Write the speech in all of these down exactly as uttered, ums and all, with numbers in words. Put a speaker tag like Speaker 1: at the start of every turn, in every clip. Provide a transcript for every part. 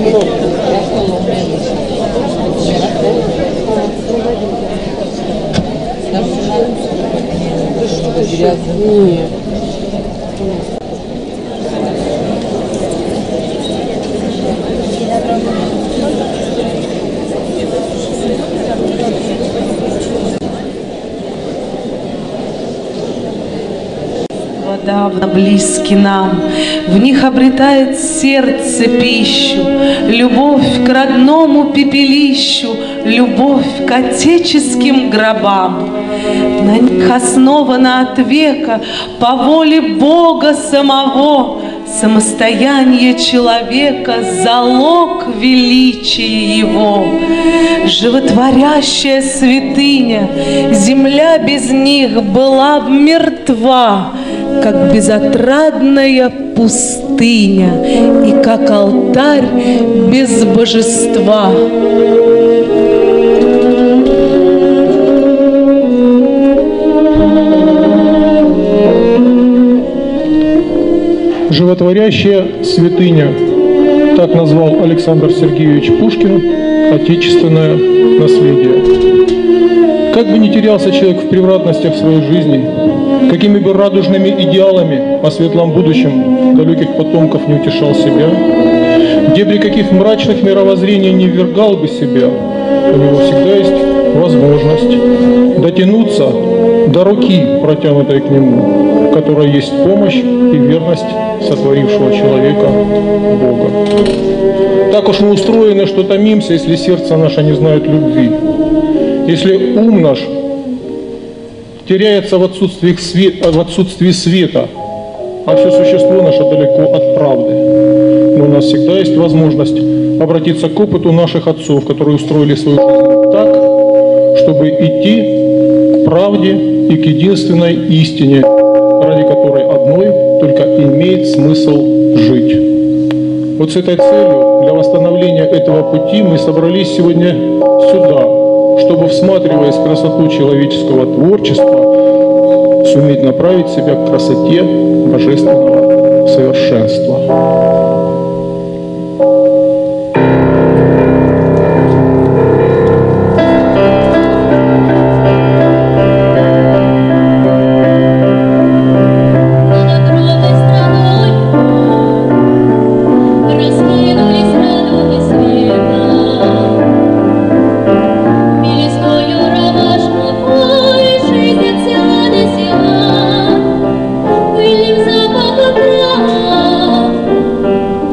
Speaker 1: Нет.
Speaker 2: Давно близки нам, в них обретает сердце пищу, любовь к родному пепелищу, любовь к отеческим гробам. На них основана от века по воле Бога самого самостояние человека, залог величия его. Животворящая святыня, земля без них была б мертва, как безотрадная пустыня и как алтарь без божества.
Speaker 3: Животворящая святыня, так назвал Александр Сергеевич Пушкин отечественное наследие. Как бы ни терялся человек в превратностях своей жизни, какими бы радужными идеалами о светлом будущем далеких потомков не утешал себя, где при каких мрачных мировоззрений не ввергал бы себя, у него всегда есть возможность дотянуться до руки, протянутой к нему, в которой есть помощь и верность сотворившего человека Бога. Так уж мы устроены, что томимся, если сердце наше не знает любви, если ум наш теряется в отсутствии, свет, в отсутствии света, а все существо наше далеко от правды. Но у нас всегда есть возможность обратиться к опыту наших отцов, которые устроили свою жизнь так, чтобы идти к правде и к единственной истине, ради которой одной только имеет смысл жить. Вот с этой целью, для восстановления этого пути, мы собрались сегодня сюда, чтобы, всматриваясь в красоту человеческого творчества, суметь направить себя к красоте божественного совершенства.
Speaker 4: Запах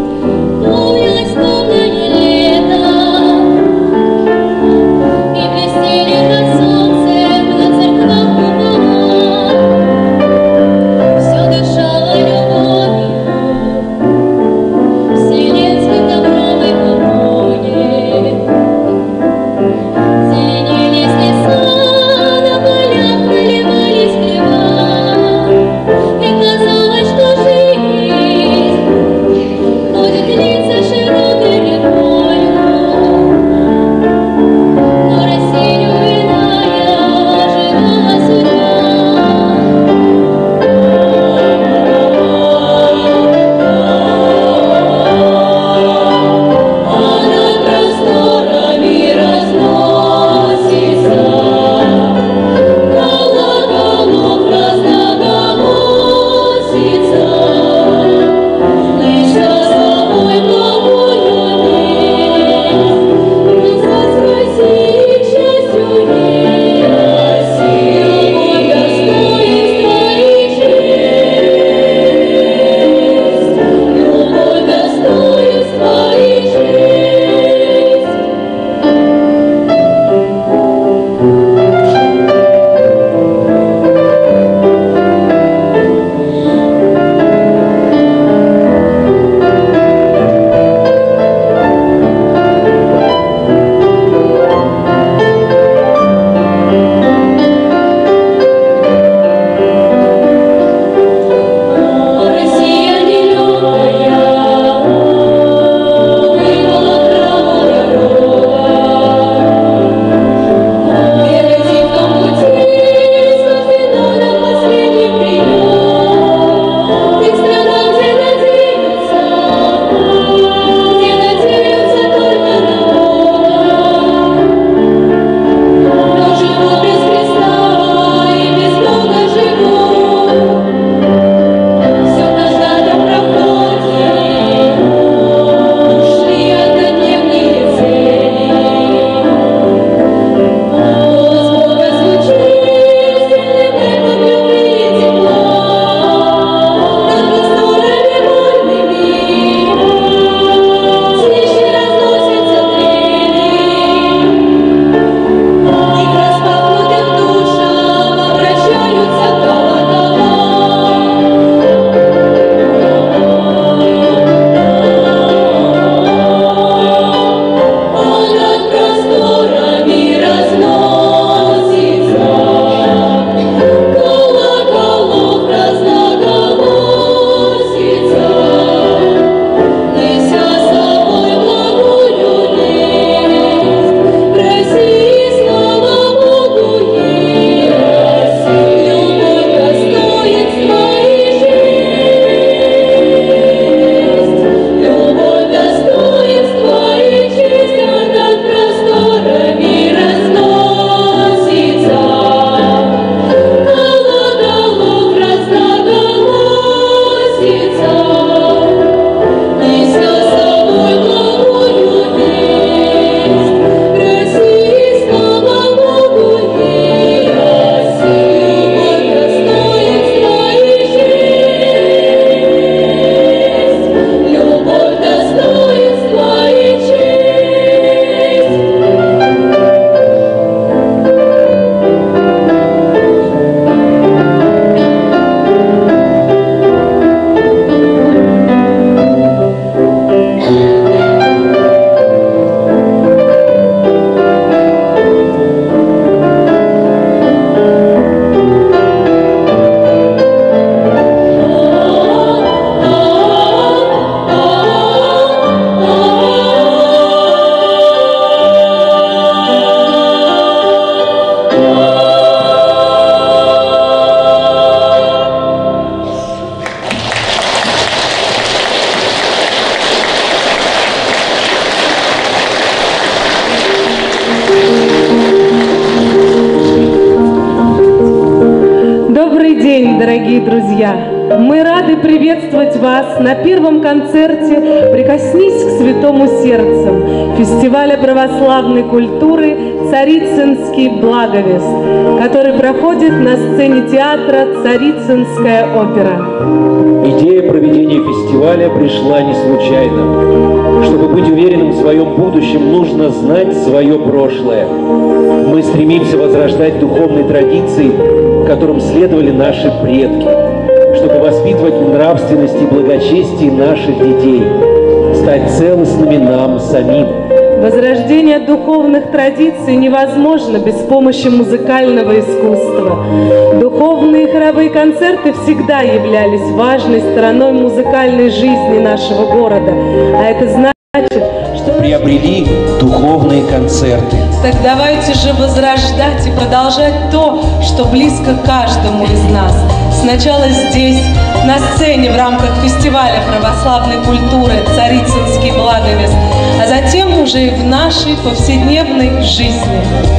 Speaker 2: друзья! Мы рады приветствовать вас на первом концерте «Прикоснись к святому сердцам» фестиваля православной культуры «Царицынский благовест», который проходит на сцене театра «Царицынская опера».
Speaker 1: Идея проведения фестиваля пришла не случайно. Чтобы быть уверенным в своем будущем, нужно знать свое прошлое. Мы стремимся возрождать духовные традиции, которым следовали наши предки, чтобы воспитывать в нравственности и благочестии наших детей, стать целостными нам самим.
Speaker 2: Возрождение духовных традиций невозможно без помощи музыкального искусства. Духовные хоровые концерты всегда являлись важной стороной музыкальной жизни нашего города. А это значит, что
Speaker 1: приобрели духовные концерты.
Speaker 2: Так давайте же возрождать и продолжать то, что близко каждому из нас. Сначала здесь, на сцене в рамках фестиваля православной культуры «Царицынский благовест», а затем уже и в нашей повседневной жизни.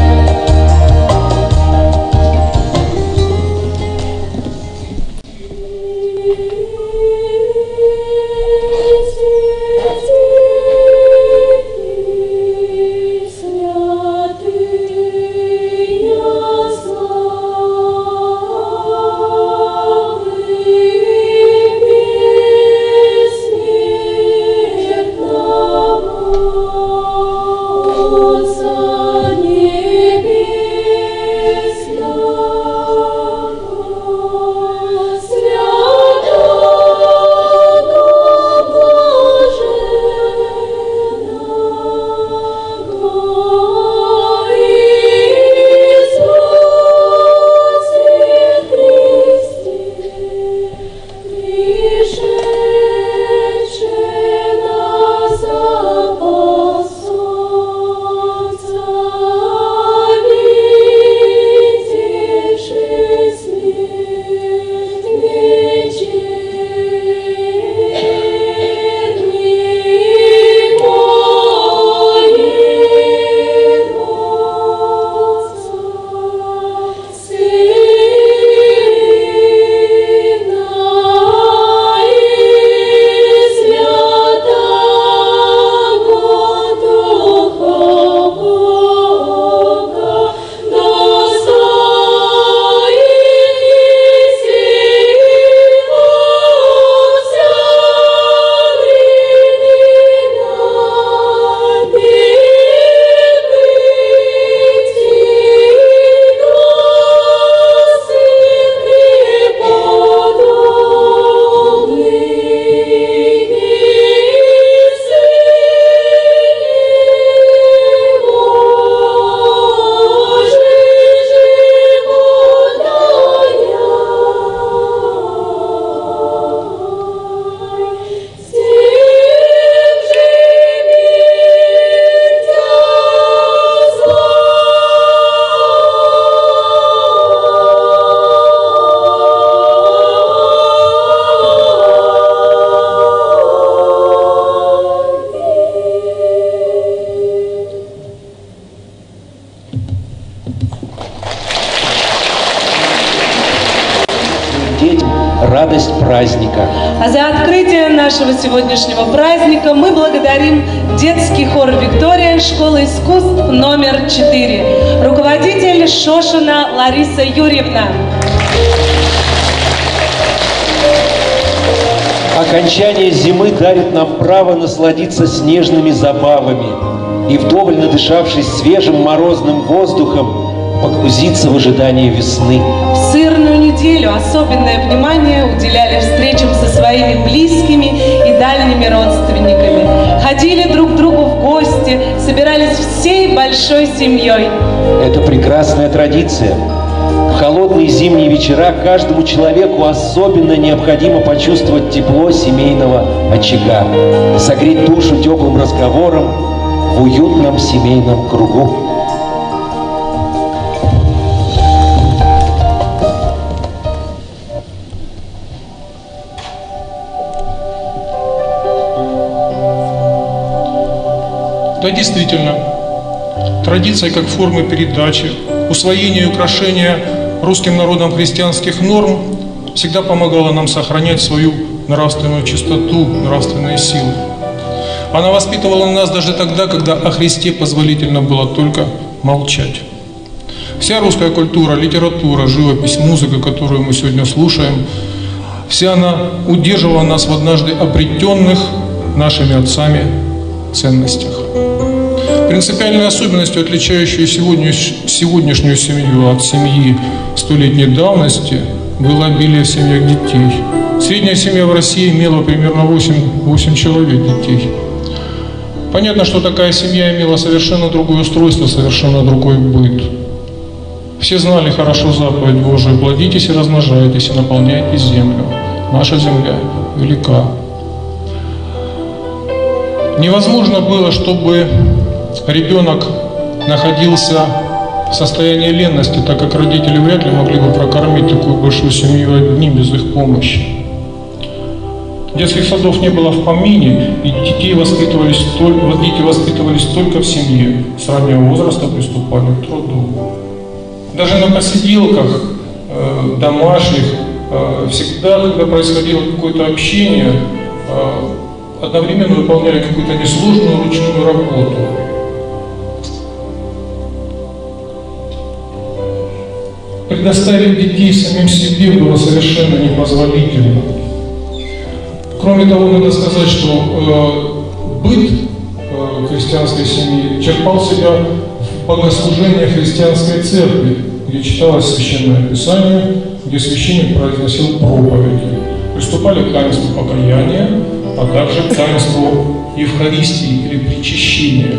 Speaker 1: Радость праздника.
Speaker 2: А за открытие нашего сегодняшнего праздника мы благодарим детский хор «Виктория» школы искусств номер четыре. Руководитель Шошина Лариса Юрьевна.
Speaker 1: Окончание зимы дарит нам право насладиться снежными забавами и, вдоволь надышавшись свежим морозным воздухом, погрузиться в ожидание весны.
Speaker 2: В сырную неделю особенное внимание уделяли встречам со своими близкими и дальними родственниками. Ходили друг к другу в гости, собирались всей большой семьей.
Speaker 1: Это прекрасная традиция. В холодные зимние вечера каждому человеку особенно необходимо почувствовать тепло семейного очага, согреть душу теплым разговором в уютном семейном кругу.
Speaker 3: Да, действительно, традиция как форма передачи, усвоения и украшения русским народом христианских норм всегда помогала нам сохранять свою нравственную чистоту, нравственные силы. Она воспитывала нас даже тогда, когда о Христе позволительно было только молчать. Вся русская культура, литература, живопись, музыка, которую мы сегодня слушаем, вся она удерживала нас в однажды обретенных нашими отцами ценностях. Принципиальной особенностью, отличающей сегодня, сегодняшнюю семью от семьи столетней давности, было обилие в семьях детей. Средняя семья в России имела примерно восемь человек детей. Понятно, что такая семья имела совершенно другое устройство, совершенно другой быт. Все знали хорошо заповедь Божию: плодитесь и размножайтесь, и наполняйте землю. Наша земля велика. Невозможно было, чтобы ребенок находился в состоянии ленности, так как родители вряд ли могли бы прокормить такую большую семью одни без их помощи. Детских садов не было в помине, и детей воспитывались только, дети воспитывались только в семье. С раннего возраста приступали к труду. Даже на посиделках э, домашних э, всегда, когда происходило какое-то общение, э, одновременно выполняли какую-то несложную ручную работу. Предоставить детей самим себе было совершенно непозволительно. Кроме того, надо сказать, что э, быт э, христианской семьи черпал себя в богослужении христианской церкви, где читалось Священное Писание, где священник произносил проповеди. Приступали к таинству покаяния, а также к таинству Евхаристии или причащения.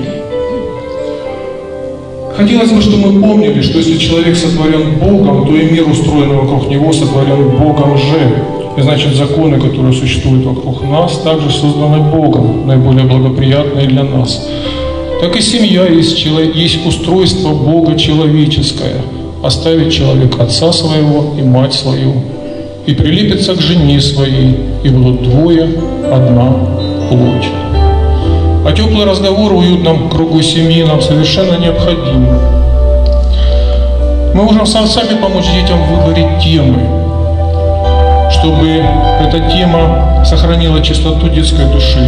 Speaker 3: Хотелось бы, чтобы мы помнили, что если человек сотворен Богом, то и мир, устроенный вокруг него, сотворен Богом же. И значит, законы, которые существуют вокруг нас, также созданы Богом, наиболее благоприятные для нас. Так и семья есть, есть устройство Бога человеческое. Оставить человек отца своего и мать свою, и прилепится к жене своей, и будут двое, одна плоть. А теплый разговор в уютном кругу семьи нам совершенно необходим. Мы можем сами помочь детям в выборе темы, чтобы эта тема сохранила чистоту детской души,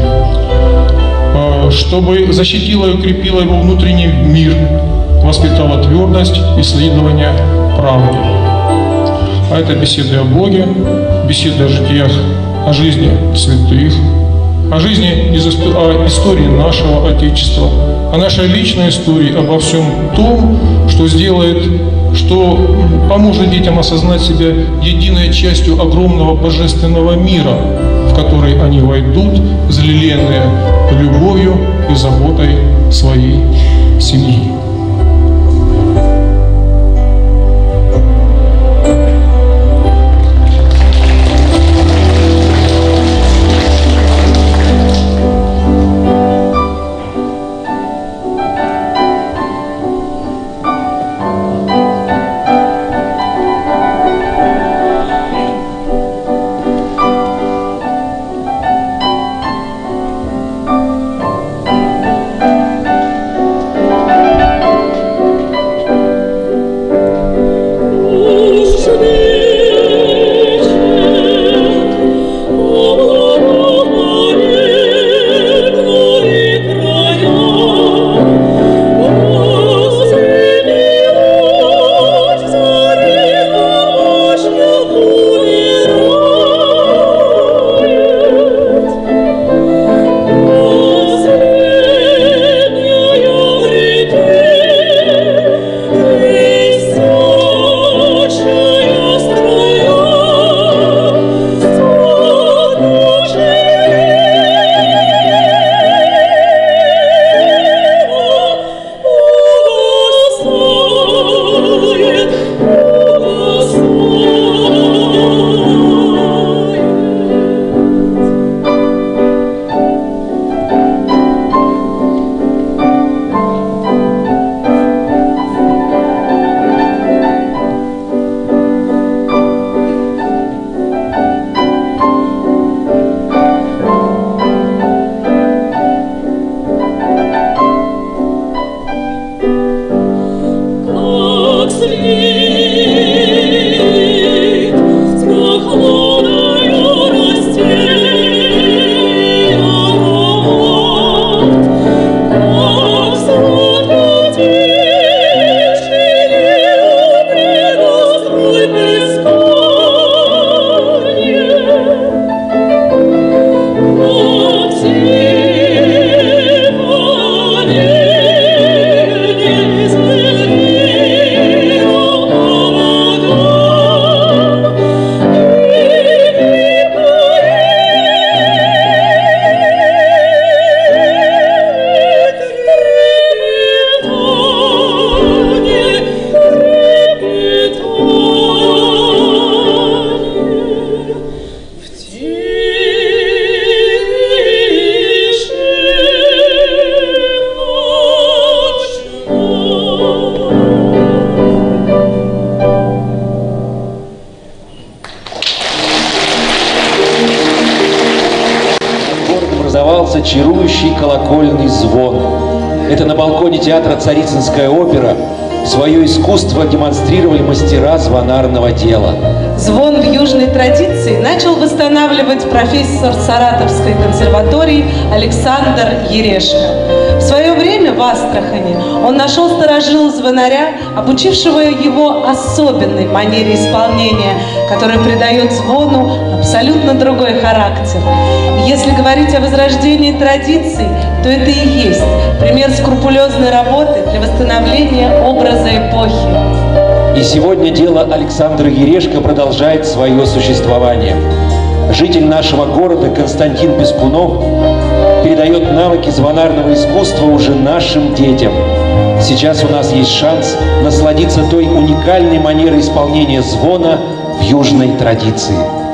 Speaker 3: чтобы защитила и укрепила его внутренний мир, воспитала твердость исследования правды. А это беседы о Боге, беседы о житиях, о жизни святых, о жизни, о истории нашего Отечества, о нашей личной истории, обо всем том, что сделает, что поможет детям осознать себя единой частью огромного божественного мира, в который они войдут, залиленные любовью и заботой своей семьи.
Speaker 1: чарующий колокольный звон. Это на балконе театра «Царицынская опера» свое искусство демонстрировали мастера звонарного дела.
Speaker 2: Звон в южной традиции начал восстанавливать профессор Саратовской консерватории Александр Ерешко. В свое время в Астрахани он нашел старожила звонаря, обучившего его особенной манере исполнения, которая придает звону абсолютно другой характер. И если говорить о возрождении традиций, то это и есть пример скрупулезной работы для восстановления образа эпохи.
Speaker 1: И сегодня дело Александра Ерешко продолжает свое существование. Житель нашего города Константин Пескунов передает навыки звонарного искусства уже нашим детям. Сейчас у нас есть шанс насладиться той уникальной манерой исполнения звона в южной традиции.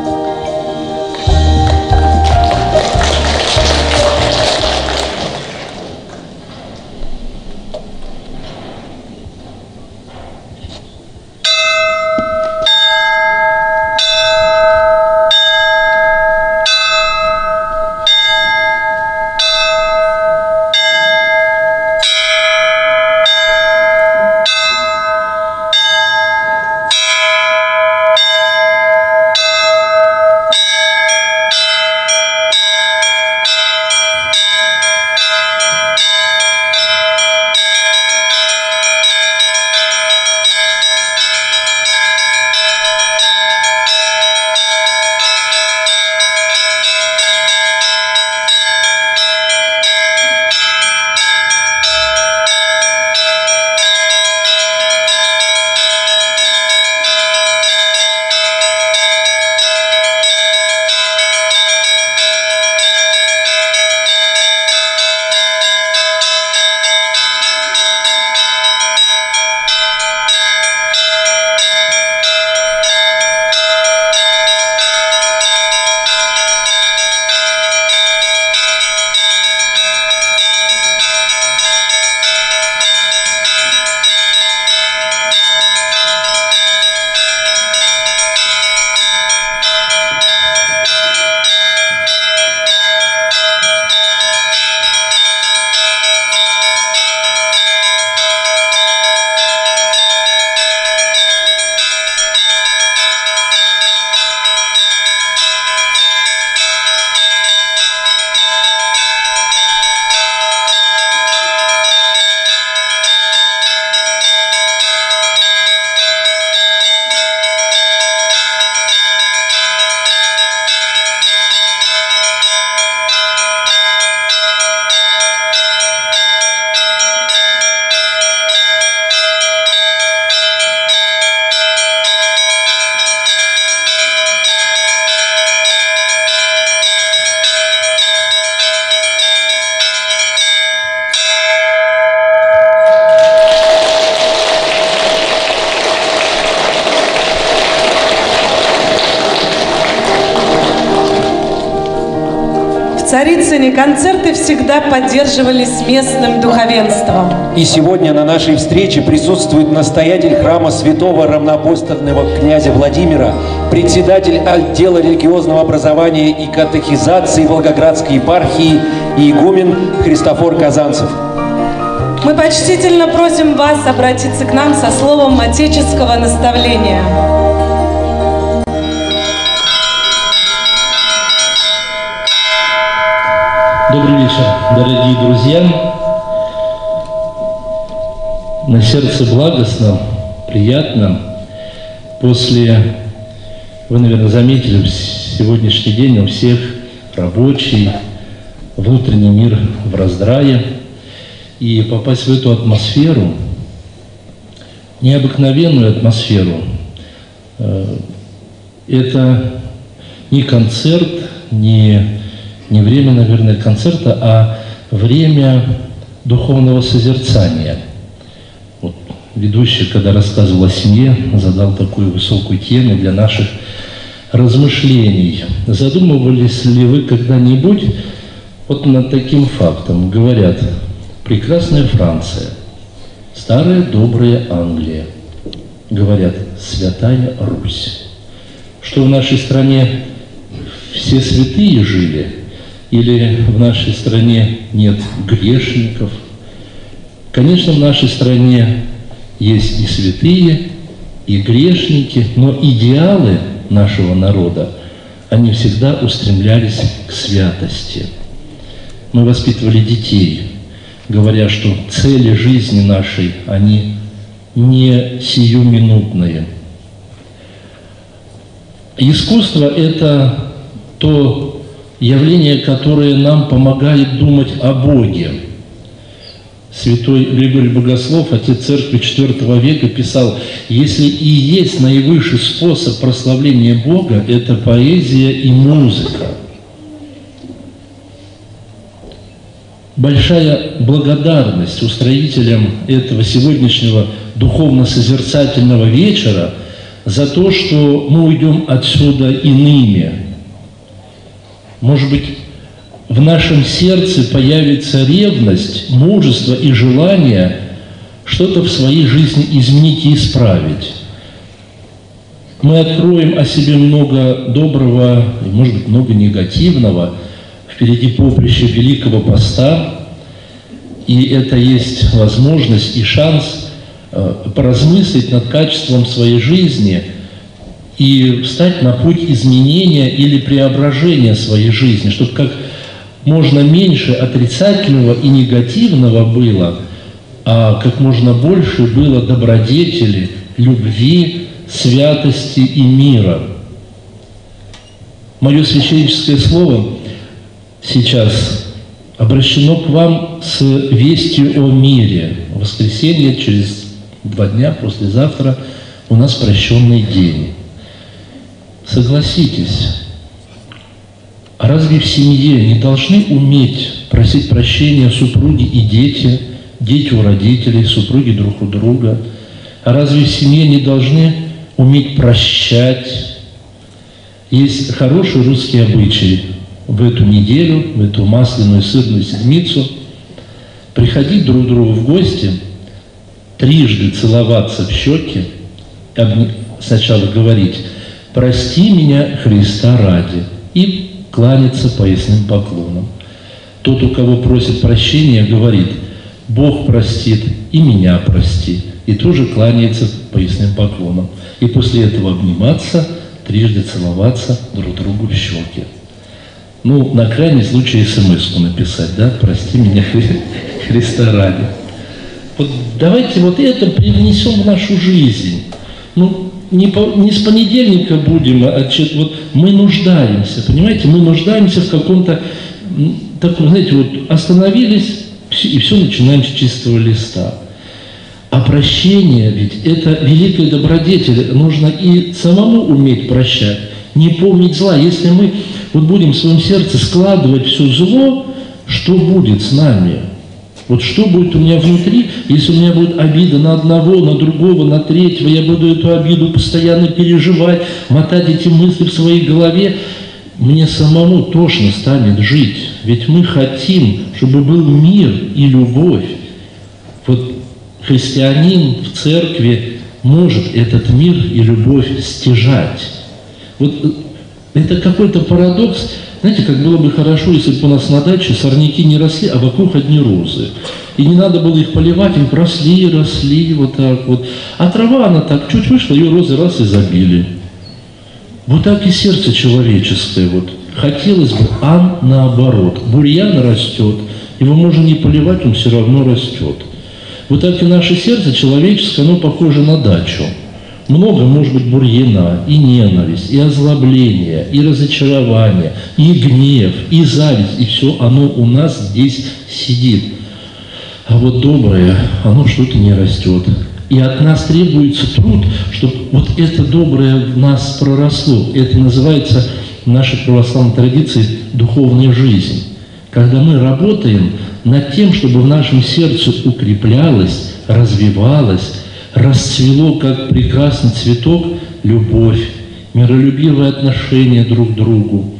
Speaker 2: В Царицыне концерты всегда поддерживались местным духовенством.
Speaker 1: И сегодня на нашей встрече присутствует настоятель храма святого равноапостольного князя Владимира, председатель отдела религиозного образования и катехизации Волгоградской епархии и игумен Христофор Казанцев.
Speaker 2: Мы почтительно просим вас обратиться к нам со словом отеческого наставления.
Speaker 4: Добрый вечер, дорогие друзья. На сердце благостно, приятно. После, вы, наверное, заметили, в сегодняшний день у всех рабочий, внутренний мир в раздрае. И попасть в эту атмосферу, необыкновенную атмосферу, это не концерт, не... не время, наверное, концерта, а время духовного созерцания. Вот ведущий, когда рассказывал о семье, задал такую высокую тему для наших размышлений. Задумывались ли вы когда-нибудь вот над таким фактом? Говорят, прекрасная Франция, старая добрая Англия, говорят, святая Русь. Что в нашей стране все святые жили, или в нашей стране нет грешников. Конечно, в нашей стране есть и святые, и грешники, но идеалы нашего народа, они всегда устремлялись к святости. Мы воспитывали детей, говоря, что цели жизни нашей, они не сиюминутные. Искусство – это то явление, которое нам помогает думать о Боге. Святой Григорий Богослов, отец церкви четвёртого века, писал: если и есть наивысший способ прославления Бога, это поэзия и музыка. Большая благодарность устроителям этого сегодняшнего духовно-созерцательного вечера за то, что мы уйдем отсюда иными. Может быть, в нашем сердце появится ревность, мужество и желание что-то в своей жизни изменить и исправить. Мы откроем о себе много доброго и, может быть, много негативного. Впереди поприще Великого Поста, и это есть возможность и шанс э, поразмыслить над качеством своей жизни и встать на путь изменения или преображения своей жизни, чтобы как можно меньше отрицательного и негативного было, а как можно больше было добродетели, любви, святости и мира. Мое священническое слово сейчас обращено к вам с вестью о мире. В воскресенье, через два дня, послезавтра, у нас прощенный день. Согласитесь, а разве в семье не должны уметь просить прощения супруги и дети, дети у родителей, супруги друг у друга? А разве в семье не должны уметь прощать? Есть хороший русский обычай в эту неделю, в эту масляную сырную седмицу приходить друг к другу в гости, трижды целоваться в щеки, сначала говорить: «Прости меня, Христа ради», и кланяться поясным поклоном. Тот, у кого просит прощения, говорит: «Бог простит, и меня прости», и тоже кланяется поясным поклоном. И после этого обниматься, трижды целоваться друг другу в щеки. Ну, на крайний случай смс-ку написать, да, «Прости меня, Христа ради». Вот давайте вот это привнесем в нашу жизнь. Ну, не, по, не с понедельника будем, а вот мы нуждаемся, понимаете, мы нуждаемся в каком-то таком, знаете, вот остановились, и все начинаем с чистого листа. А прощение ведь это великая добродетель, нужно и самому уметь прощать, не помнить зла. Если мы вот будем в своем сердце складывать все зло, что будет с нами? Вот что будет у меня внутри, если у меня будет обида на одного, на другого, на третьего, я буду эту обиду постоянно переживать, мотать эти мысли в своей голове, мне самому тошно станет жить. Ведь мы хотим, чтобы был мир и любовь. Вот христианин в церкви может этот мир и любовь стяжать. Вот это какой-то парадокс. Знаете, как было бы хорошо, если бы у нас на даче сорняки не росли, а вокруг одни розы. И не надо было их поливать, они росли, росли, вот так вот. А трава, она так чуть вышла, ее розы раз и забили. Вот так и сердце человеческое. Вот. Хотелось бы, а наоборот. Бурьян растет, его можно не поливать, он все равно растет. Вот так и наше сердце человеческое, оно похоже на дачу. Много, может быть, бурьяна, и ненависть, и озлобление, и разочарование, и гнев, и зависть, и все оно у нас здесь сидит. А вот доброе, оно что-то не растет. И от нас требуется труд, чтобы вот это доброе в нас проросло. Это называется в нашей православной традиции духовная жизнь. Когда мы работаем над тем, чтобы в нашем сердце укреплялось, развивалось, расцвело, как прекрасный цветок, любовь, миролюбивое отношение друг к другу,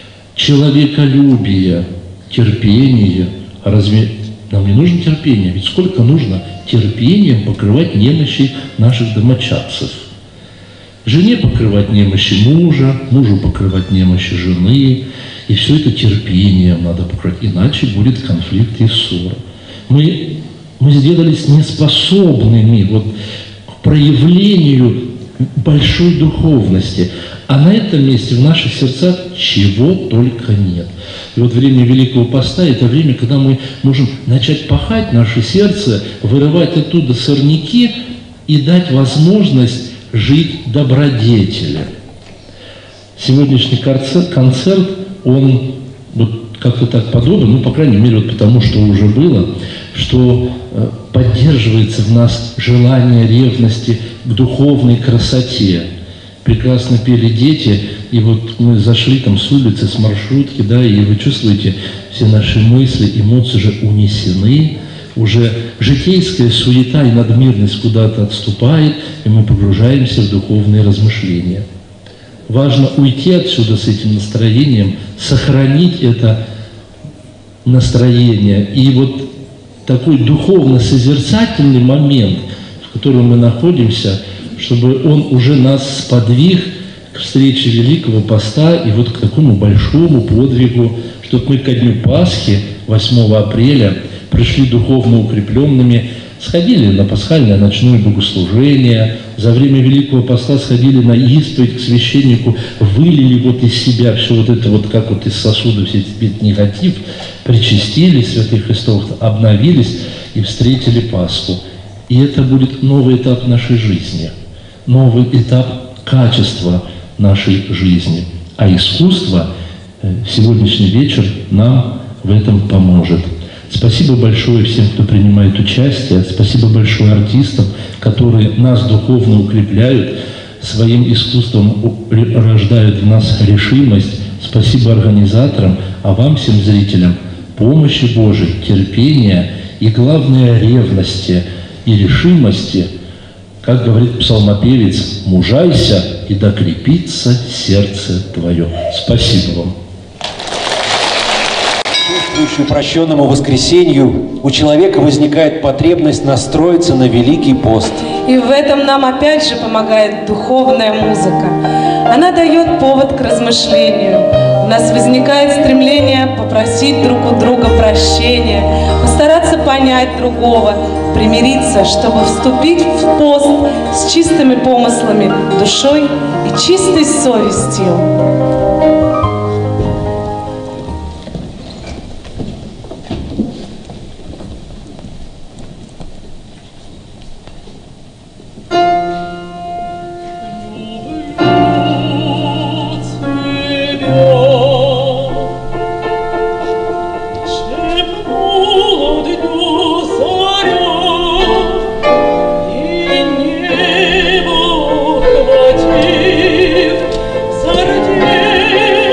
Speaker 4: человеколюбие, терпение. А разве нам не нужно терпение? Ведь сколько нужно терпением покрывать немощи наших домочадцев? Жене покрывать немощи мужа, мужу покрывать немощи жены. И все это терпением надо покрывать, иначе будет конфликт и ссора. Мы, мы сделались неспособными вот, к проявлению большой духовности. А на этом месте в наших сердцах чего только нет. И вот время Великого Поста – это время, когда мы можем начать пахать наше сердце, вырывать оттуда сорняки и дать возможность жить добродетелем. Сегодняшний концерт, он вот как-то так подобен, ну, по крайней мере, вот потому что уже было, что э, поддерживается в нас желание ревности к духовной красоте. Прекрасно пели дети, и вот мы зашли там с улицы, с маршрутки, да, и вы чувствуете, все наши мысли, эмоции уже унесены, уже житейская суета и надмирность куда-то отступает, и мы погружаемся в духовные размышления. Важно уйти отсюда с этим настроением, сохранить это настроение. И вот такой духовно-созерцательный момент, в котором мы находимся, чтобы он уже нас сподвиг к встрече Великого Поста и вот к такому большому подвигу, чтобы мы ко дню Пасхи, восьмого апреля, пришли духовно укрепленными, сходили на пасхальное ночное богослужение, за время Великого Поста сходили на исповедь к священнику, вылили вот из себя все вот это вот, как вот из сосуда, весь этот негатив, причастились святых Христов, обновились и встретили Пасху. И это будет новый этап нашей жизни, новый этап качества нашей жизни. А искусство, сегодняшний вечер нам в этом поможет. Спасибо большое всем, кто принимает участие. Спасибо большое артистам, которые нас духовно укрепляют, своим искусством рождают в нас решимость. Спасибо организаторам, а вам, всем зрителям, помощи Божией, терпения и, главное, ревности и решимости. Как говорит псалмопевец, «Мужайся, и докрепится сердце твое». Спасибо вам.
Speaker 1: Чувствующему прощенному воскресенью у человека возникает потребность настроиться на Великий пост.
Speaker 2: И в этом нам опять же помогает духовная музыка. Она дает повод к размышлению. У нас возникает стремление попросить друг у друга прощения, постараться понять другого, примириться, чтобы вступить в пост с чистыми помыслами, душой и чистой совестью.
Speaker 5: Зардев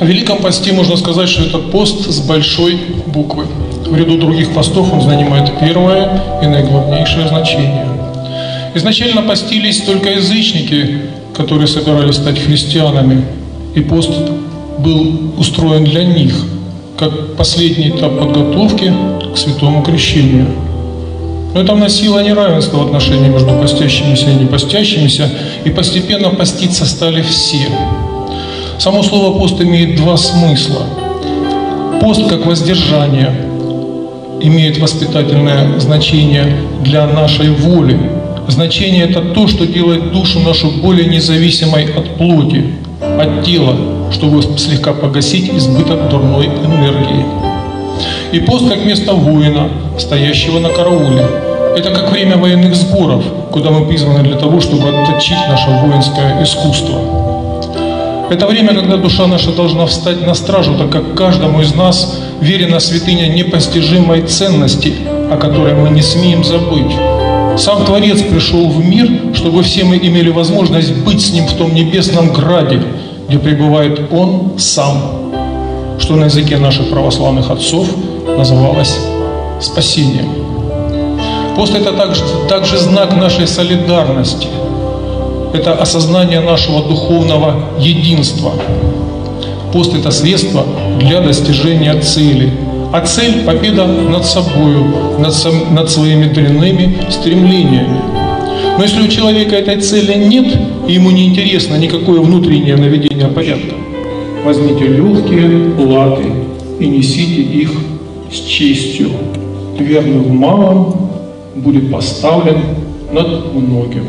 Speaker 3: О Великом посте можно сказать, что это пост с большой буквы. В ряду других постов он занимает первое и наиглавнейшее значение. Изначально постились только язычники, которые собирались стать христианами, и пост был устроен для них, как последний этап подготовки к святому крещению. Но это вносило неравенство в отношении между постящимися и непостящимися, и постепенно поститься стали все. Само слово «пост» имеет два смысла. Пост как воздержание имеет воспитательное значение для нашей воли. Значение – это то, что делает душу нашу более независимой от плоти, от тела, чтобы слегка погасить избыток дурной энергии. И пост как место воина, стоящего на карауле. Это как время военных сборов, куда мы призваны для того, чтобы отточить наше воинское искусство. Это время, когда душа наша должна встать на стражу, так как каждому из нас верена святыня непостижимой ценности, о которой мы не смеем забыть. Сам Творец пришел в мир, чтобы все мы имели возможность быть с Ним в том небесном граде, где пребывает Он сам, что на языке наших православных отцов называлось спасением. Пост – это также, также знак нашей солидарности. Это осознание нашего духовного единства. Пост – это средство для достижения цели. А цель – победа над собою, над, над своими дрянными стремлениями. Но если у человека этой цели нет, и ему не интересно никакое внутреннее наведение порядка, возьмите легкие латы и несите их с честью. Верный в малом будет поставлен над многим.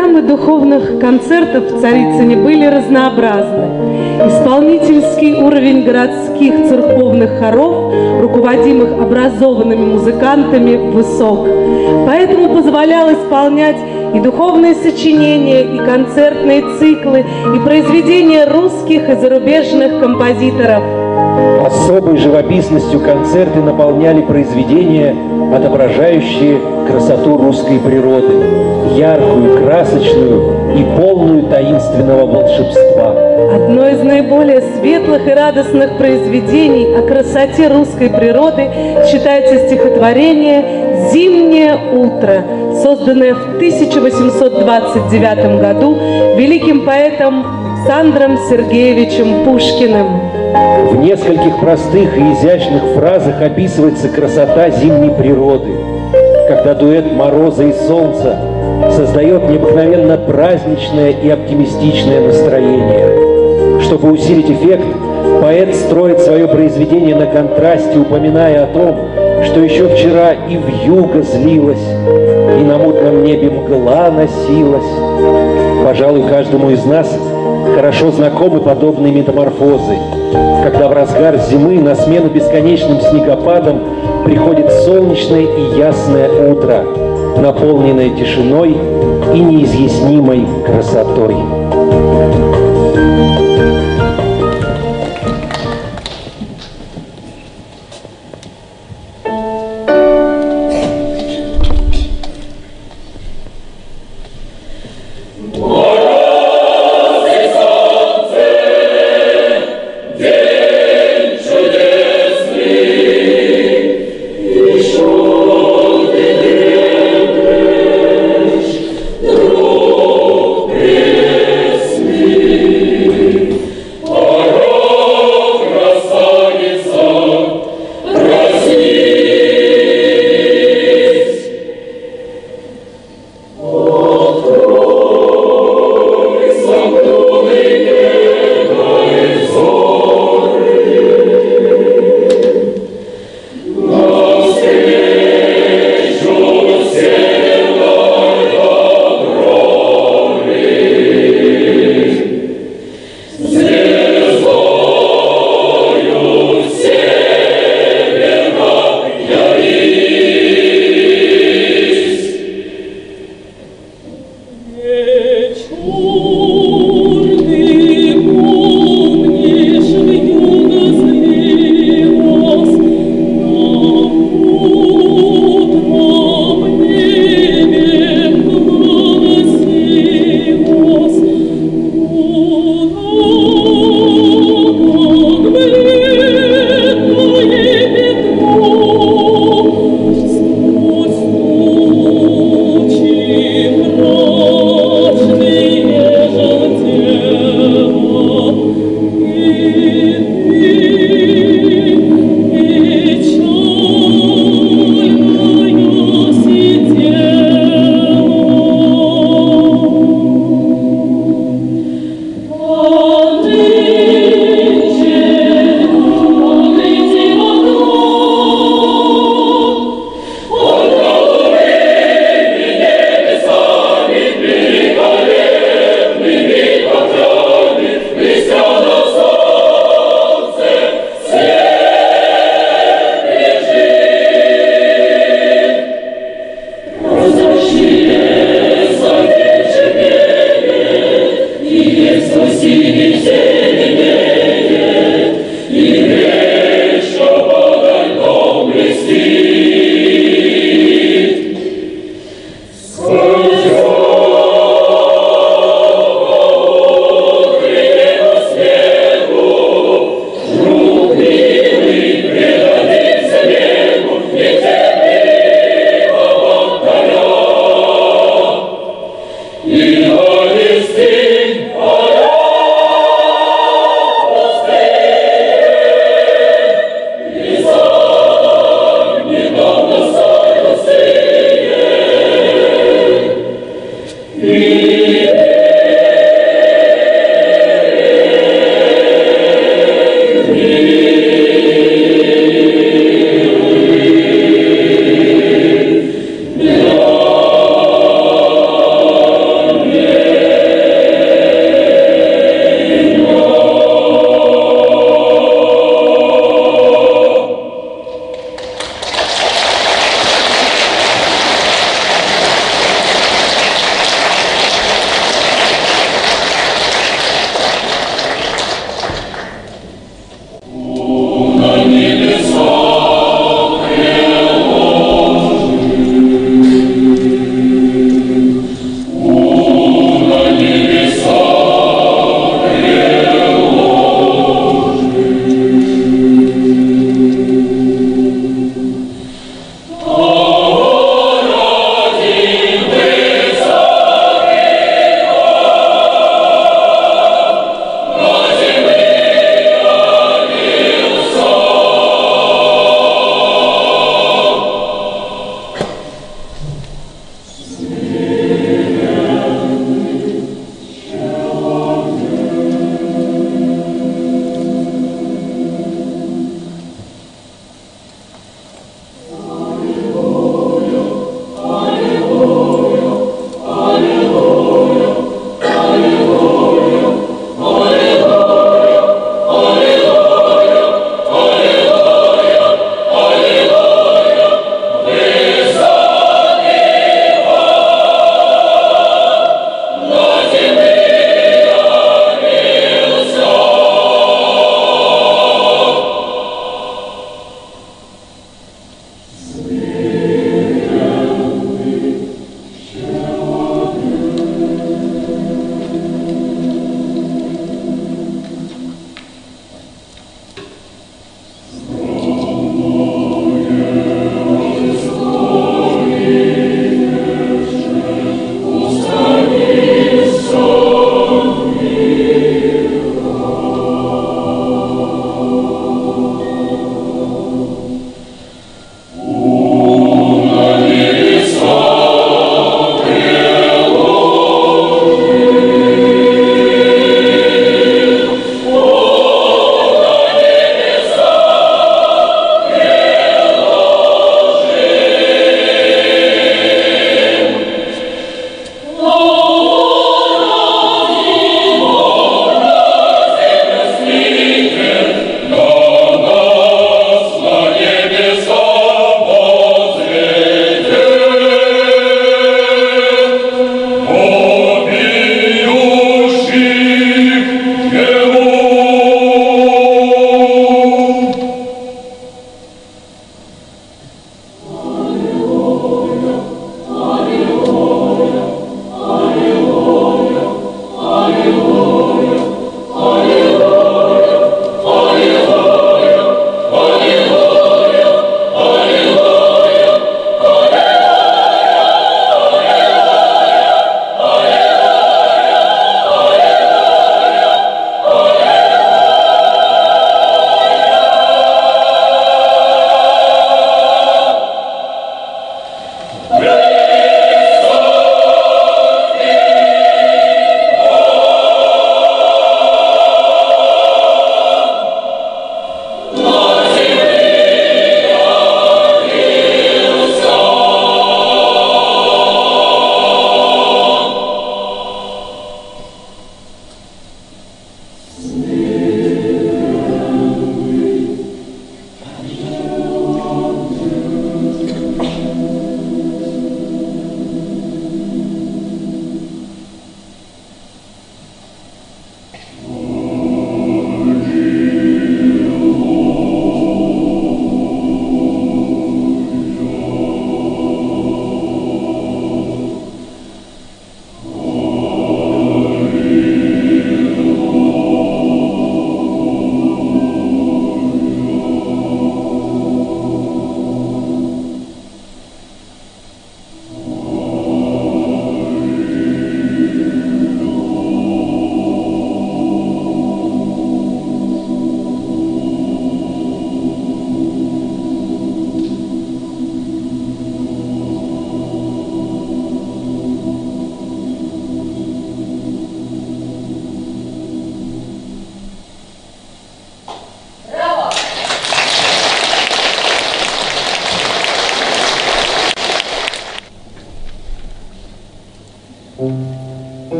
Speaker 2: Программы духовных концертов в Царицыне были разнообразны. Исполнительский уровень городских церковных хоров, руководимых образованными музыкантами, высок. Поэтому позволял исполнять и духовные сочинения, и концертные циклы, и произведения русских и зарубежных композиторов.
Speaker 1: Особой живописностью концерты наполняли произведения, отображающие красоту русской природы, яркую, красочную и полную таинственного волшебства.
Speaker 2: Одно из наиболее светлых и радостных произведений о красоте русской природы считается стихотворение «Зимнее утро», созданное в тысяча восемьсот двадцать девятом году великим поэтом Александром Сергеевичем Пушкиным.
Speaker 1: В нескольких простых и изящных фразах описывается красота зимней природы, когда дуэт мороза и солнца создает необыкновенно праздничное и оптимистичное настроение. Чтобы усилить эффект, поэт строит свое произведение на контрасте, упоминая о том, что еще вчера и вьюга злилась, и на мутном небе мгла носилась. Пожалуй, каждому из нас хорошо знакомы подобные метаморфозы, когда в разгар зимы на смену бесконечным снегопадам приходит солнечное и ясное утро, наполненное тишиной и неизъяснимой красотой.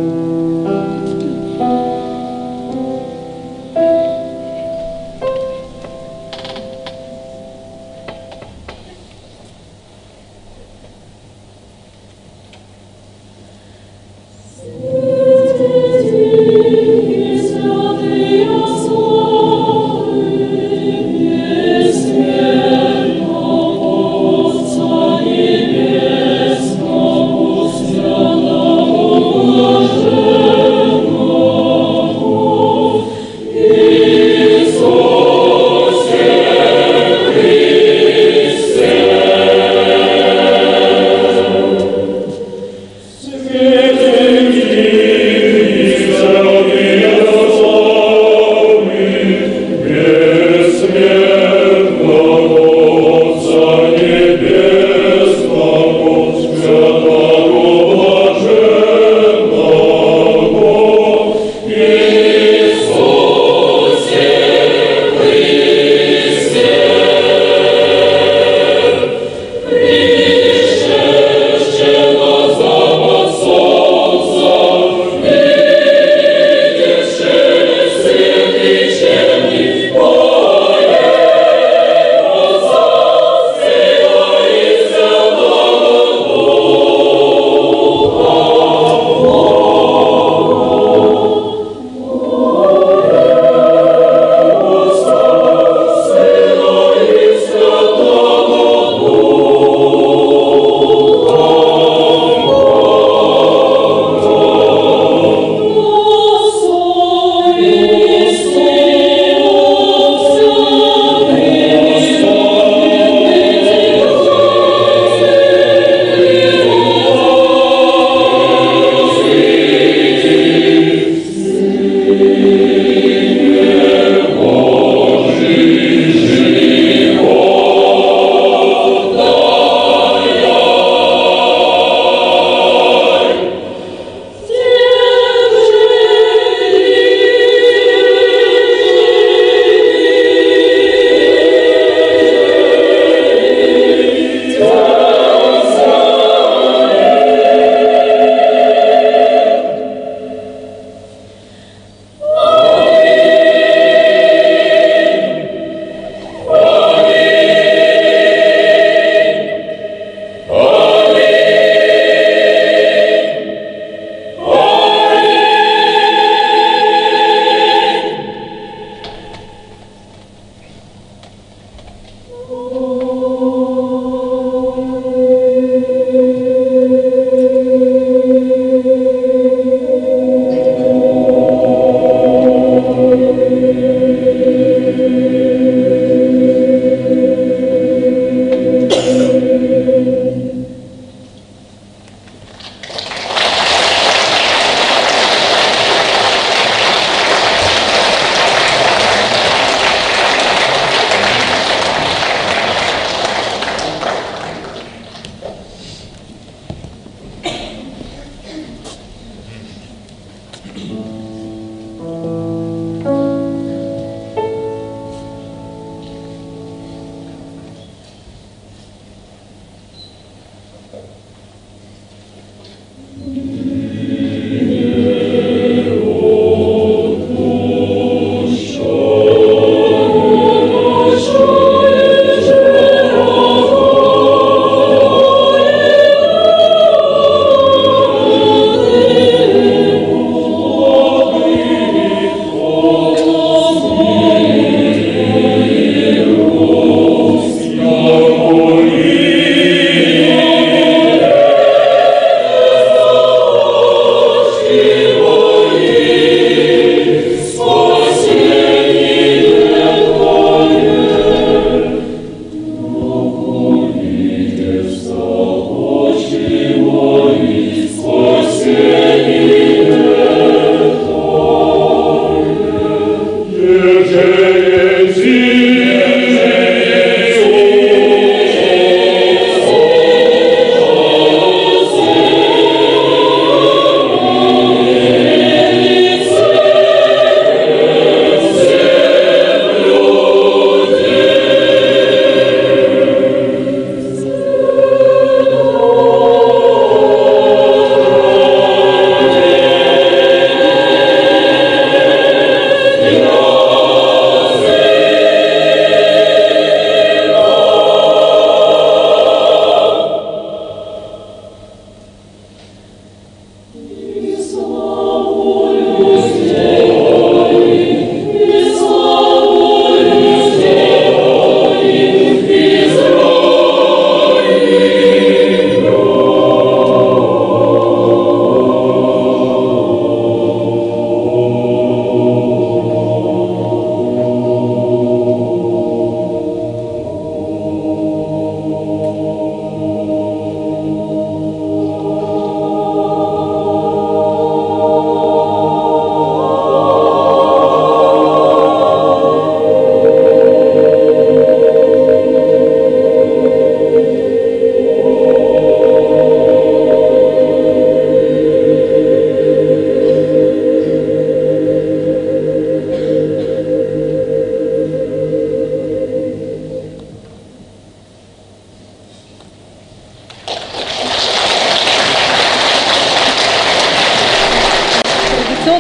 Speaker 5: Amen.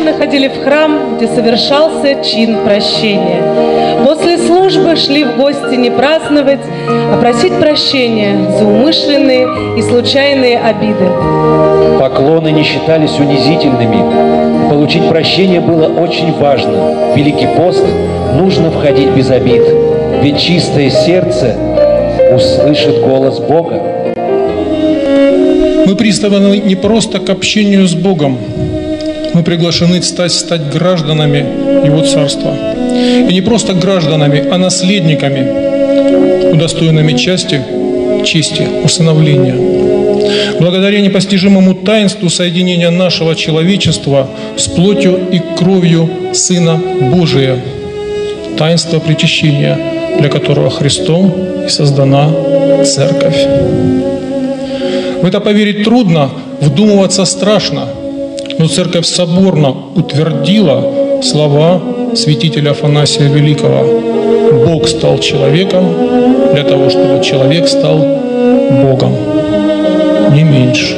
Speaker 2: ежедневно ходили в храм, где совершался чин прощения. После службы шли в гости не праздновать, а просить прощения за умышленные и случайные обиды.
Speaker 1: Поклоны не считались унизительными. Получить прощение было очень важно. В Великий пост нужно входить без обид, ведь чистое сердце услышит голос Бога.
Speaker 3: Мы призваны не просто к общению с Богом, мы приглашены стать, стать гражданами Его Царства. И не просто гражданами, а наследниками, удостоенными части, чести, усыновления. Благодаря непостижимому таинству соединения нашего человечества с плотью и кровью Сына Божия, таинство причащения, для которого Христом и создана Церковь. В это поверить трудно, вдумываться страшно, но Церковь соборно утвердила слова святителя Афанасия Великого: «Бог стал человеком для того, чтобы человек стал Богом, не меньше».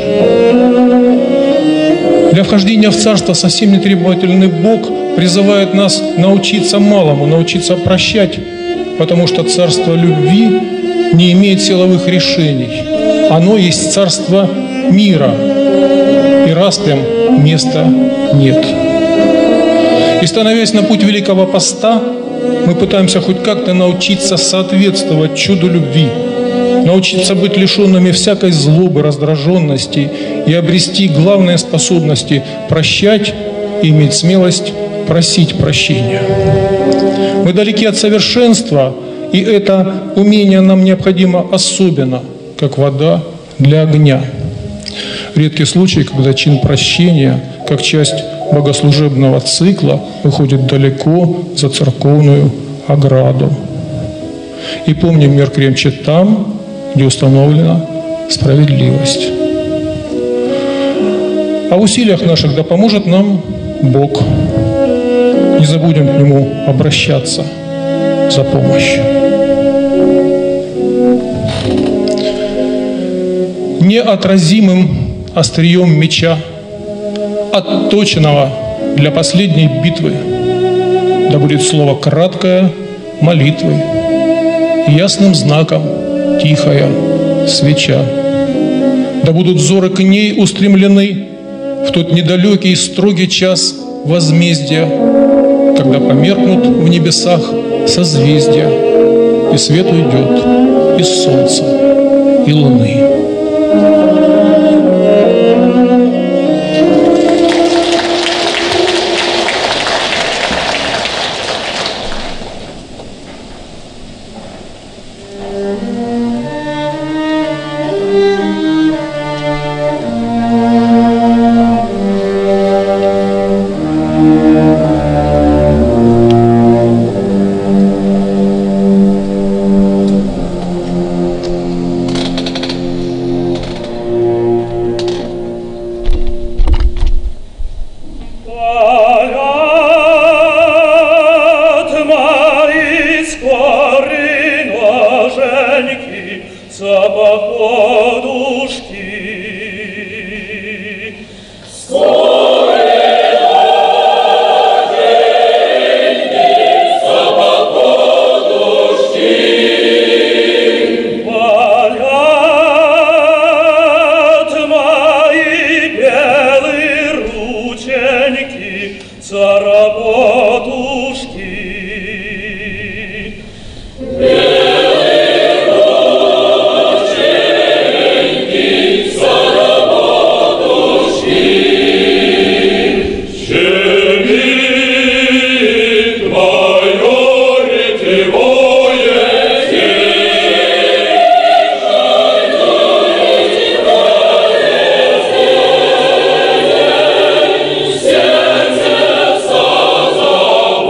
Speaker 3: Для вхождения в Царство совсем нетребовательный Бог призывает нас научиться малому, научиться прощать, потому что Царство любви не имеет силовых решений. Оно есть царство мира, и распрям места нет. И становясь на путь Великого Поста, мы пытаемся хоть как-то научиться соответствовать чуду любви, научиться быть лишенными всякой злобы, раздраженности и обрести главные способности прощать и иметь смелость просить прощения. Мы далеки от совершенства, и это умение нам необходимо особенно, как вода для огня. Редкий случай, когда чин прощения, как часть богослужебного цикла, выходит далеко за церковную ограду. И помним, мир крепче там, где установлена справедливость. А в усилиях наших да поможет нам Бог. Не забудем к Нему обращаться за помощью. Неотразимым острием меча, отточенного для последней битвы, да будет слово краткое молитвы, ясным знаком тихая свеча. Да будут взоры к ней устремлены в тот недалекий и строгий час возмездия, когда померкнут в небесах созвездия, и свет уйдет из солнца и луны.
Speaker 5: Сердце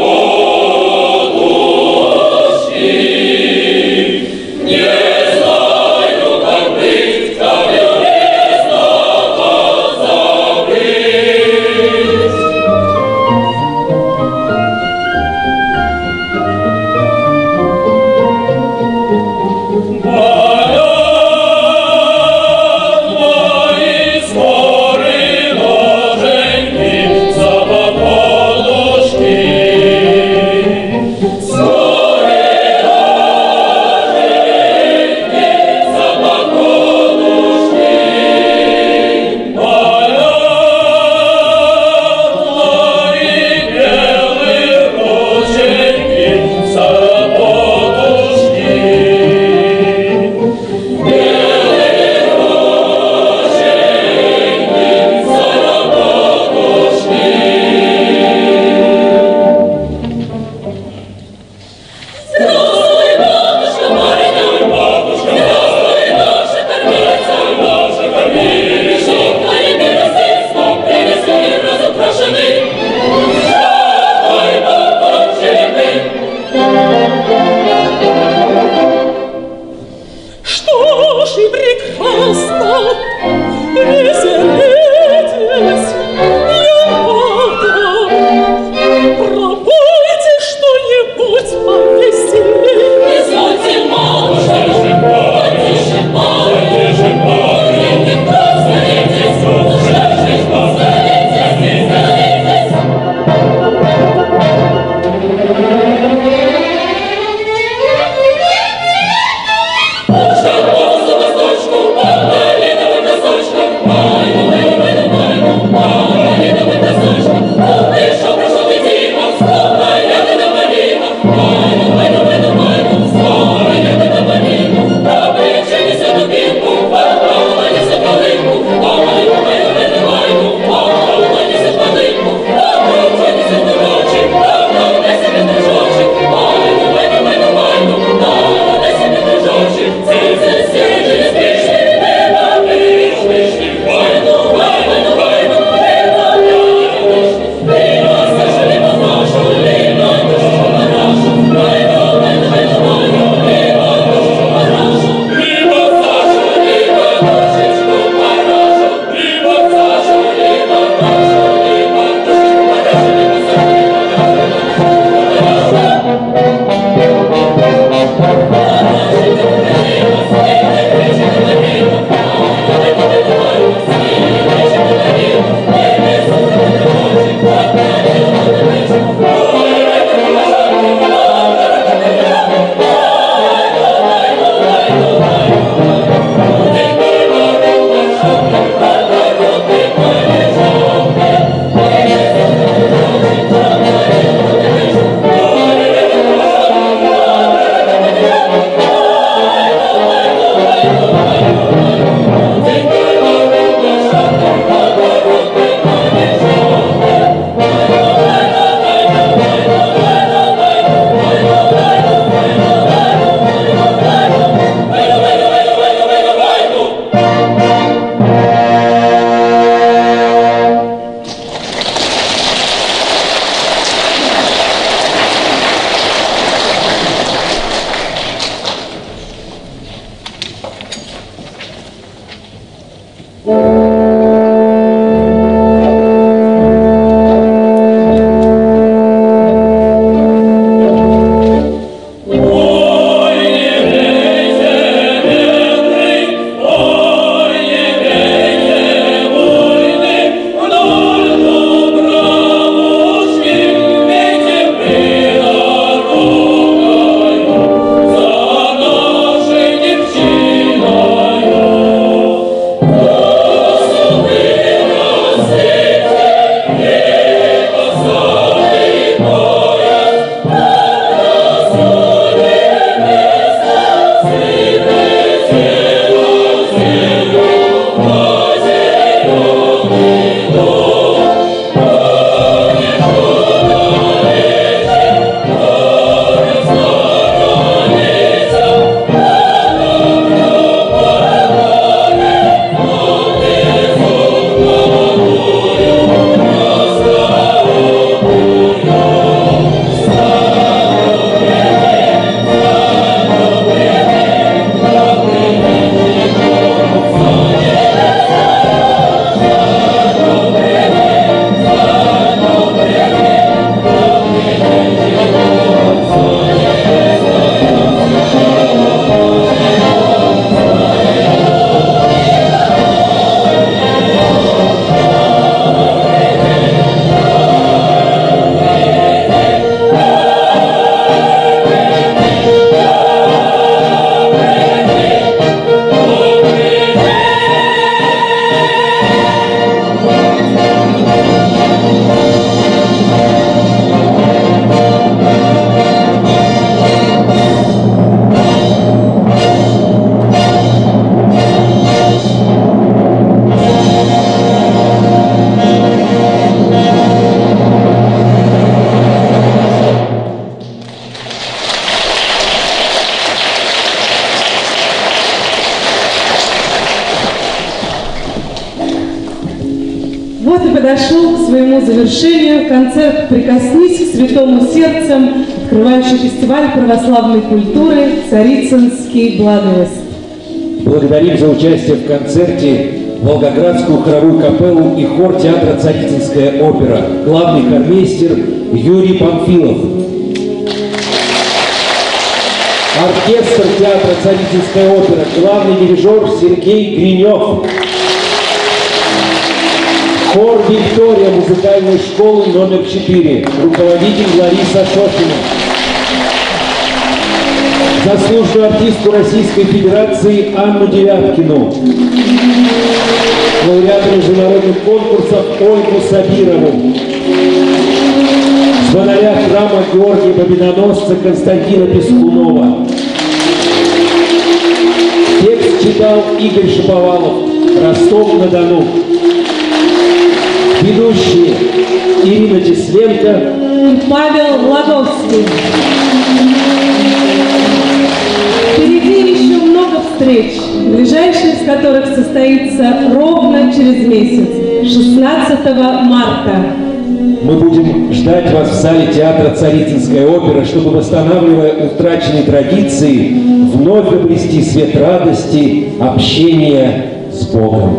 Speaker 2: своему завершению концерт «Прикоснись к святому сердцем», открывающий фестиваль православной культуры «Царицынский Благовест».
Speaker 1: Благодарим за участие в концерте Волгоградскую хоровую капеллу и хор театра «Царицынская опера», главный хормейстер Юрий Панфилов. Оркестр театра «Царицынская опера», главный дирижер Сергей Гринев. Хор «Виктория» музыкальной школы номер четыре, руководитель Лариса Шохина. Заслуженную артистку Российской Федерации Анну Девяткину. Лауреата международных конкурсов Ольгу Сабирову. Звонаря храма Георгия Победоносца Константина Пескунова. Текст читал Игорь Шаповалов, Ростов-на-Дону. Ведущие Ирина Тесленко
Speaker 2: и Павел Лаговский. Впереди еще много встреч, ближайшая из которых состоится ровно через месяц, шестнадцатого марта.
Speaker 1: Мы будем ждать вас в зале театра «Царицынская опера», чтобы, восстанавливая утраченные традиции, вновь обрести свет радости, общения с Богом.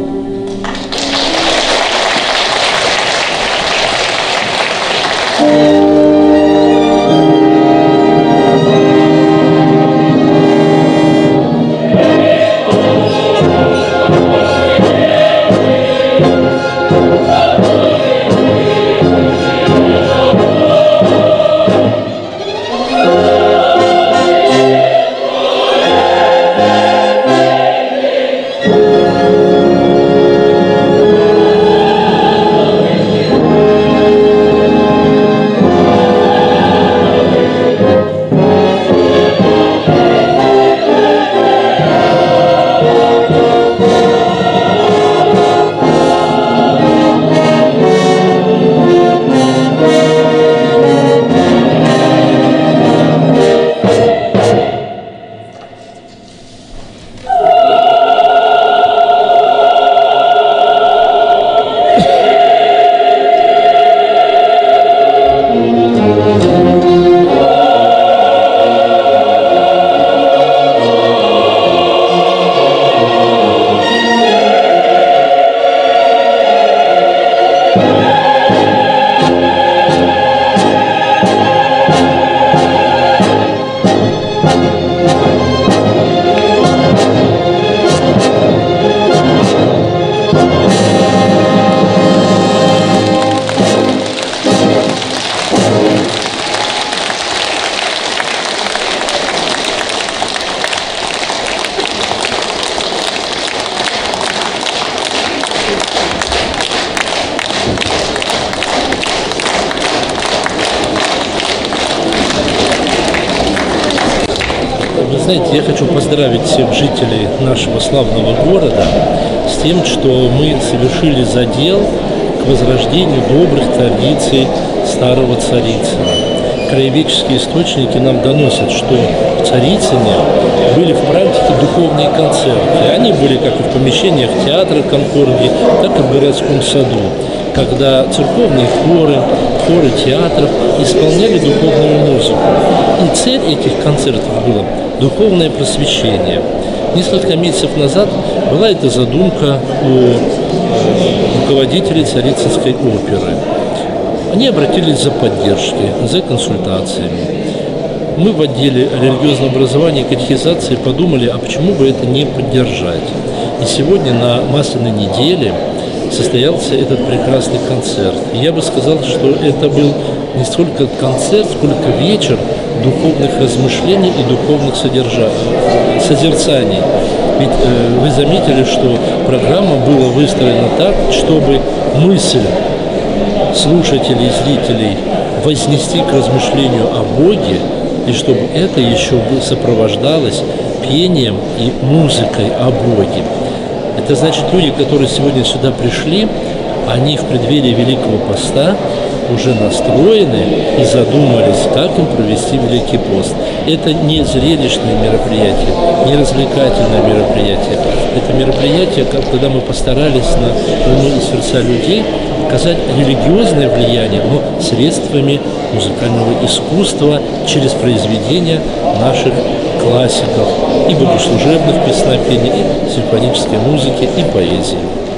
Speaker 4: Знаете, я хочу поздравить всех жителей нашего славного города с тем, что мы совершили задел к возрождению добрых традиций старого Царицына. Краеведческие источники нам доносят, что в Царицыне были в практике духовные концерты. Они были как и в помещениях театра Конкордии, так и в городском саду, когда церковные хоры, хоры театров исполняли духовную музыку. И цель этих концертов была духовное просвещение. Несколько месяцев назад была эта задумка у руководителей Царицынской оперы. Они обратились за поддержкой, за консультациями. Мы в отделе религиозного образования и катехизации подумали, а почему бы это не поддержать. И сегодня на Масляной неделе состоялся этот прекрасный концерт. И я бы сказал, что это был не столько концерт, сколько вечер духовных размышлений и духовных созерцаний. Ведь э, вы заметили, что программа была выстроена так, чтобы мысль слушателей и зрителей вознести к размышлению о Боге, и чтобы это еще сопровождалось пением и музыкой о Боге. Это значит, люди, которые сегодня сюда пришли, они в преддверии Великого Поста уже настроены и задумались, как им провести Великий пост. Это не зрелищное мероприятие, не развлекательное мероприятие. Это мероприятие, когда мы постарались на умы и сердца людей оказать религиозное влияние, но средствами музыкального искусства через произведения наших классиков и богослужебных песнопений, и симфонической музыки, и поэзии.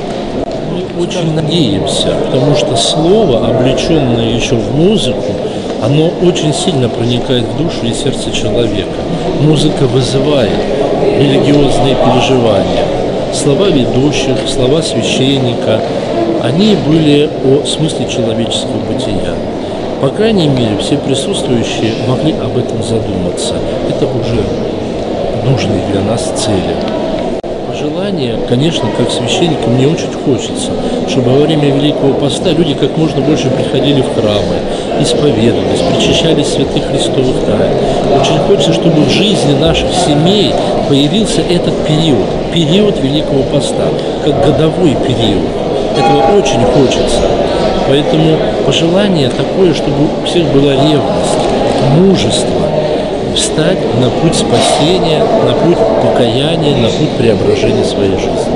Speaker 4: Мы очень надеемся, потому что слово, облеченное еще в музыку, оно очень сильно проникает в душу и сердце человека. Музыка вызывает религиозные переживания. Слова ведущих, слова священника, они были о смысле человеческого бытия. По крайней мере, все присутствующие могли об этом задуматься. Это уже нужные для нас цели. Пожелание, конечно, как священника, мне очень хочется, чтобы во время Великого Поста люди как можно больше приходили в храмы, исповедовались, причащались святых христовых тайн. Очень хочется, чтобы в жизни наших семей появился этот период, период Великого Поста, как годовой период. Этого очень хочется. Поэтому пожелание такое, чтобы у всех была ревность, мужество, встать на путь спасения, на путь покаяния, на путь преображения своей жизни.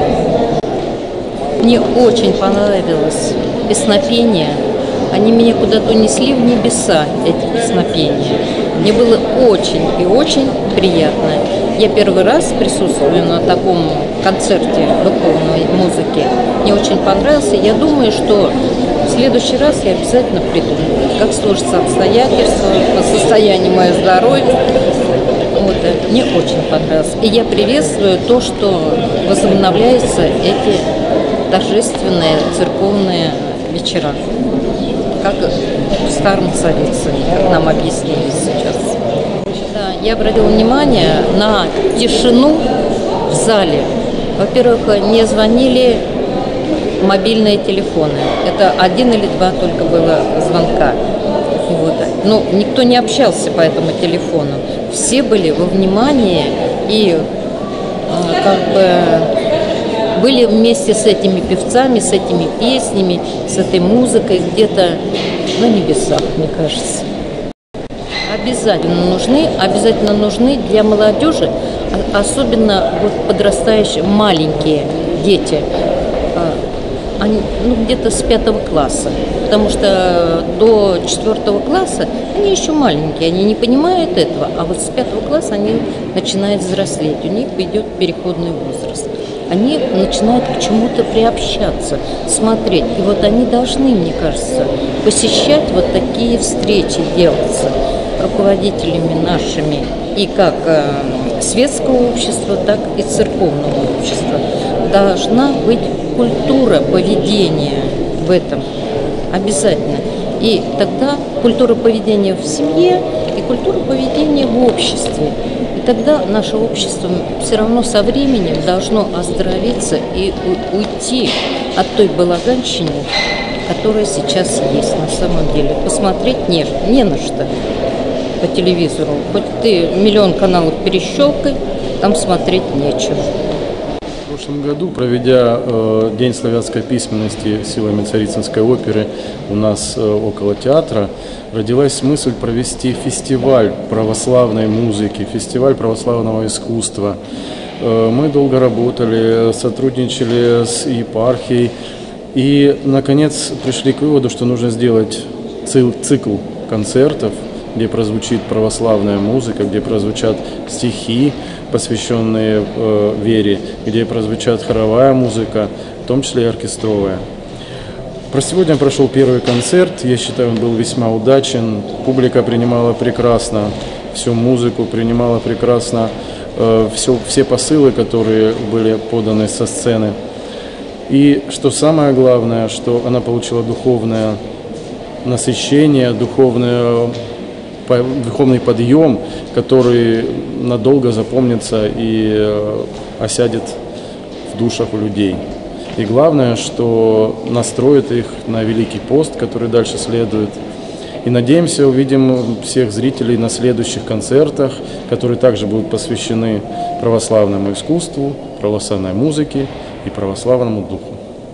Speaker 5: Мне очень понравилось песнопение. Они меня куда-то унесли в небеса, эти песнопения. Мне было очень и очень приятно. Я первый раз присутствую на таком концерте духовной музыки. Мне очень понравился. Я думаю, что в следующий раз я обязательно приду. Как сложатся обстоятельства, по состоянию моего здоровья. Вот, мне очень понравилось. И я приветствую то, что возобновляются эти торжественные церковные вечера. Как в Старом Завете, как нам объяснили сейчас. Да, я обратила внимание на тишину в зале. Во-первых, не звонили мобильные телефоны. Это один или два только было звонка. Вот. Но никто не общался по этому телефону. Все были во внимании и как бы были вместе с этими певцами, с этими песнями, с этой музыкой где-то на небесах, мне кажется. Обязательно нужны, обязательно нужны для молодежи, особенно вот подрастающие маленькие дети. Они, ну, где-то с пятого класса, потому что до четвертого класса они еще маленькие, они не понимают этого, а вот с пятого класса они начинают взрослеть, у них идет переходный возраст. Они начинают к чему-то приобщаться, смотреть. И вот они должны, мне кажется, посещать вот такие встречи, делаться руководителями нашими и как э, светского общества, так и церковного общества. Должна быть культура поведения в этом обязательно. И тогда культура поведения в семье и культура поведения в обществе. И тогда наше общество все равно со временем должно оздоровиться и уйти от той балаганщины, которая сейчас есть на самом деле. Посмотреть не, не на что по телевизору. Хоть ты миллион каналов перещелкай, там смотреть нечего.
Speaker 6: В прошлом году, проведя э, День славянской письменности силами Царицынской оперы у нас э, около театра, родилась мысль провести фестиваль православной музыки, фестиваль православного искусства. Э, мы долго работали, сотрудничали с епархией и, наконец, пришли к выводу, что нужно сделать цикл, цикл концертов, где прозвучит православная музыка, где прозвучат стихи, посвященные э, вере, где прозвучат хоровая музыка, в том числе и оркестровая. Про сегодня прошел первый концерт, я считаю, он был весьма удачен, публика принимала прекрасно всю музыку, принимала прекрасно э, все, все посылы, которые были поданы со сцены. И что самое главное, что она получила духовное насыщение, духовное духовный подъем, который надолго запомнится и э, осядет в душах у людей. И главное, что настроит их на Великий пост, который дальше следует. И надеемся, увидим всех зрителей на следующих концертах, которые также будут посвящены православному искусству, православной музыке и православному духу.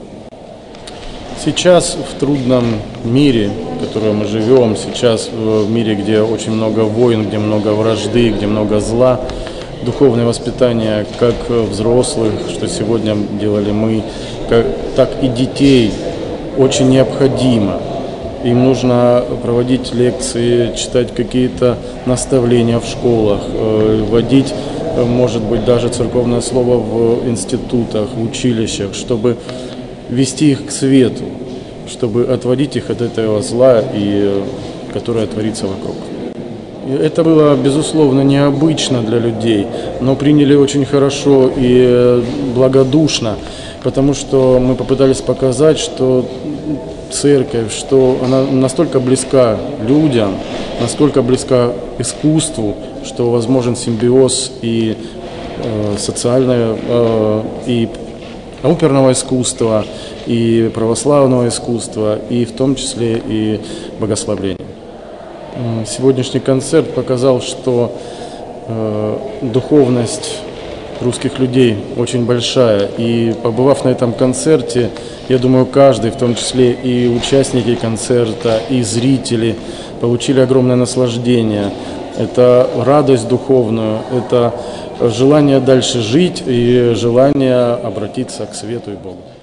Speaker 6: Сейчас в трудном мире, в котором мы живем, сейчас в мире, где очень много войн, где много вражды, где много зла, духовное воспитание как взрослых, что сегодня делали мы, как, так и детей, очень необходимо. Им нужно проводить лекции, читать какие-то наставления в школах, вводить, может быть, даже церковное слово в институтах, в училищах, чтобы вести их к свету, чтобы отводить их от этого зла, и, которое творится вокруг. И это было, безусловно, необычно для людей, но приняли очень хорошо и благодушно, потому что мы попытались показать, что церковь, что она настолько близка людям, настолько близка искусству, что возможен симбиоз и э, социального, э, и оперного искусства, и православного искусства, и в том числе и богословления. Сегодняшний концерт показал, что э, духовность русских людей очень большая, и побывав на этом концерте, я думаю, каждый, в том числе и участники концерта, и зрители, получили огромное наслаждение. Это радость духовную, это желание дальше жить и желание обратиться к свету и Богу.